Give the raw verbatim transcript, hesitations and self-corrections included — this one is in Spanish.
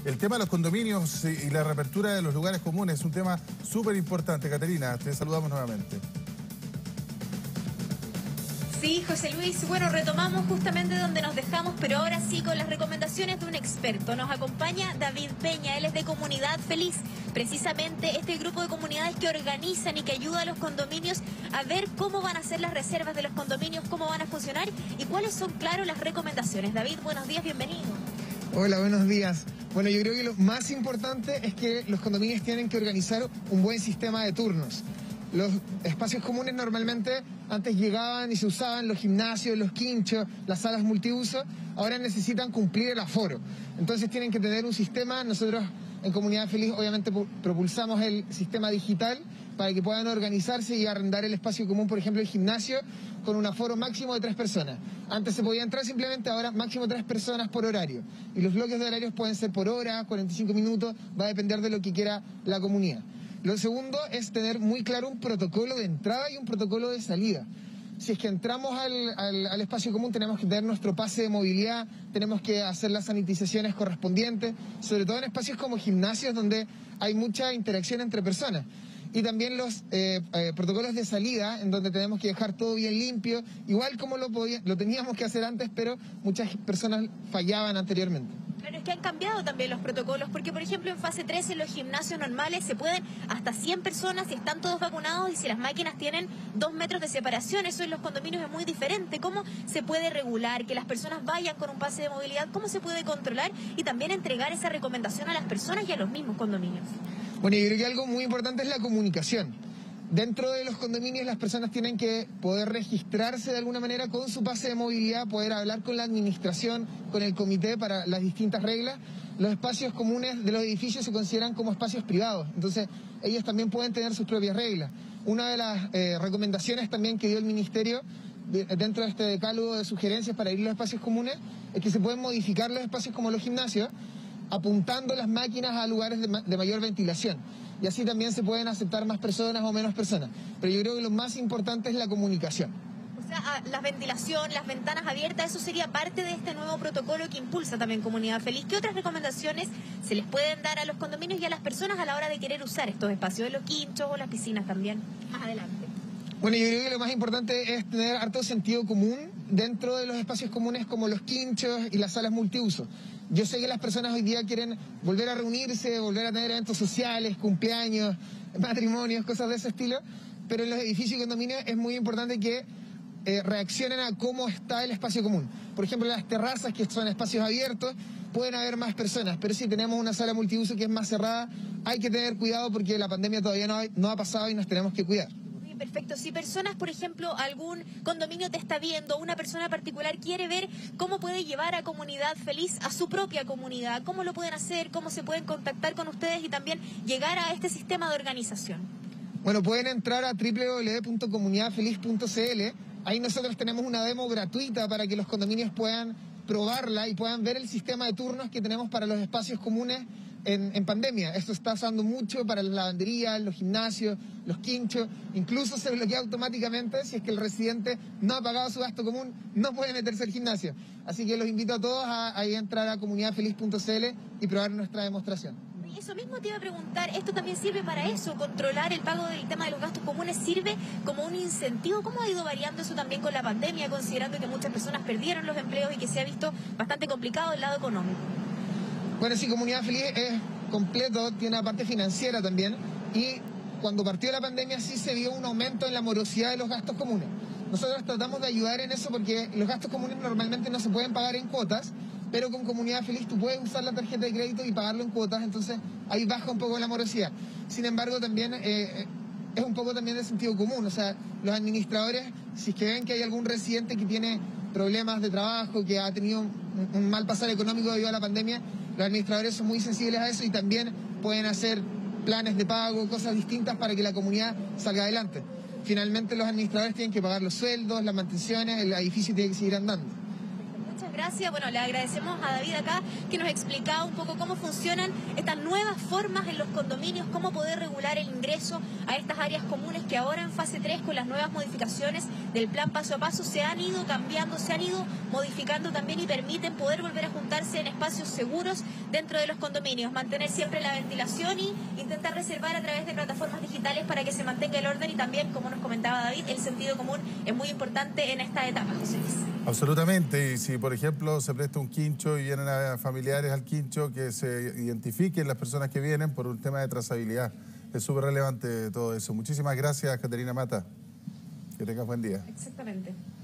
El tema de los condominios y la reapertura de los lugares comunes es un tema súper importante. Caterina, te saludamos nuevamente. Sí, José Luis, bueno, retomamos justamente donde nos dejamos, pero ahora sí con las recomendaciones de un experto. Nos acompaña David Peña, él es de Comunidad Feliz, precisamente este grupo de comunidades que organizan y que ayuda a los condominios a ver cómo van a ser las reservas de los condominios, cómo van a funcionar y cuáles son, claro, las recomendaciones. David, buenos días, bienvenido. Hola, buenos días. Bueno, yo creo que lo más importante es que los condominios tienen que organizar un buen sistema de turnos. Los espacios comunes normalmente antes llegaban y se usaban los gimnasios, los quinchos, las salas multiuso, ahora necesitan cumplir el aforo. Entonces tienen que tener un sistema. Nosotros en Comunidad Feliz obviamente propulsamos el sistema digital para que puedan organizarse y arrendar el espacio común, por ejemplo el gimnasio, con un aforo máximo de tres personas. Antes se podía entrar simplemente, ahora máximo tres personas por horario. Y los bloques de horarios pueden ser por hora, cuarenta y cinco minutos, va a depender de lo que quiera la comunidad. Lo segundo es tener muy claro un protocolo de entrada y un protocolo de salida. Si es que entramos al, al, al espacio común, tenemos que tener nuestro pase de movilidad, tenemos que hacer las sanitizaciones correspondientes, sobre todo en espacios como gimnasios donde hay mucha interacción entre personas. Y también los eh, eh, protocolos de salida, en donde tenemos que dejar todo bien limpio, igual como lo, podía, lo teníamos que hacer antes, pero muchas personas fallaban anteriormente. Pero es que han cambiado también los protocolos, porque por ejemplo en fase tres en los gimnasios normales se pueden hasta cien personas si están todos vacunados y si las máquinas tienen dos metros de separación. Eso en los condominios es muy diferente. ¿Cómo se puede regular que las personas vayan con un pase de movilidad? ¿Cómo se puede controlar y también entregar esa recomendación a las personas y a los mismos condominios? Bueno, yo creo que algo muy importante es la comunicación. Dentro de los condominios las personas tienen que poder registrarse de alguna manera con su pase de movilidad, poder hablar con la administración, con el comité para las distintas reglas. Los espacios comunes de los edificios se consideran como espacios privados, entonces ellos también pueden tener sus propias reglas. Una de las eh, recomendaciones también que dio el Ministerio de, dentro de este decálogo de sugerencias para ir a los espacios comunes es que se pueden modificar los espacios como los gimnasios, apuntando las máquinas a lugares de, ma de mayor ventilación. Y así también se pueden aceptar más personas o menos personas. Pero yo creo que lo más importante es la comunicación. O sea, la ventilación, las ventanas abiertas, eso sería parte de este nuevo protocolo que impulsa también Comunidad Feliz. ¿Qué otras recomendaciones se les pueden dar a los condominios y a las personas a la hora de querer usar estos espacios, de los quinchos o las piscinas también? Más adelante. Bueno, yo creo que lo más importante es tener harto sentido común dentro de los espacios comunes como los quinchos y las salas multiuso. Yo sé que las personas hoy día quieren volver a reunirse, volver a tener eventos sociales, cumpleaños, matrimonios, cosas de ese estilo, pero en los edificios y condominios es muy importante que eh, reaccionen a cómo está el espacio común. Por ejemplo, las terrazas, que son espacios abiertos, pueden haber más personas, pero si tenemos una sala multiuso que es más cerrada, hay que tener cuidado porque la pandemia todavía no ha, no ha pasado y nos tenemos que cuidar. Perfecto. Si personas, por ejemplo, algún condominio te está viendo, una persona particular quiere ver cómo puede llevar a Comunidad Feliz a su propia comunidad, ¿cómo lo pueden hacer? ¿Cómo se pueden contactar con ustedes y también llegar a este sistema de organización? Bueno, pueden entrar a w w w punto comunidad feliz punto c l. Ahí nosotros tenemos una demo gratuita para que los condominios puedan probarla y puedan ver el sistema de turnos que tenemos para los espacios comunes En, en pandemia. Esto está usando mucho para las lavanderías, los gimnasios, los quinchos. Incluso se bloquea automáticamente si es que el residente no ha pagado su gasto común, no puede meterse al gimnasio. Así que los invito a todos a, a entrar a comunidad feliz punto c l y probar nuestra demostración. Eso mismo te iba a preguntar, ¿esto también sirve para eso? ¿Controlar el pago del tema de los gastos comunes sirve como un incentivo? ¿Cómo ha ido variando eso también con la pandemia, considerando que muchas personas perdieron los empleos y que se ha visto bastante complicado el lado económico? Bueno, sí, Comunidad Feliz es completo, tiene una parte financiera también, y cuando partió la pandemia sí se vio un aumento en la morosidad de los gastos comunes. Nosotros tratamos de ayudar en eso porque los gastos comunes normalmente no se pueden pagar en cuotas, pero con Comunidad Feliz tú puedes usar la tarjeta de crédito y pagarlo en cuotas, entonces ahí baja un poco la morosidad. Sin embargo, también eh, es un poco también de sentido común, o sea, los administradores, si es que ven que hay algún residente que tiene problemas de trabajo, que ha tenido un, un mal pasar económico debido a la pandemia, los administradores son muy sensibles a eso y también pueden hacer planes de pago, cosas distintas para que la comunidad salga adelante. Finalmente los administradores tienen que pagar los sueldos, las mantenciones, el edificio tiene que seguir andando. Muchas Muchas gracias. Bueno, le agradecemos a David acá que nos explicaba un poco cómo funcionan estas nuevas formas en los condominios, cómo poder regular el ingreso a estas áreas comunes que ahora en fase tres, con las nuevas modificaciones del plan paso a paso, se han ido cambiando, se han ido modificando también y permiten poder volver a juntarse en espacios seguros dentro de los condominios, mantener siempre la ventilación y intentar reservar a través de plataformas digitales para que se mantenga el orden y también, como nos comentaba David, el sentido común es muy importante en esta etapa, José Luis. Absolutamente, y si por ejemplo se presta un quincho y vienen a familiares al quincho, que se identifiquen las personas que vienen por un tema de trazabilidad. Es súper relevante todo eso. Muchísimas gracias, Caterina Mata. Que tengas buen día. Exactamente.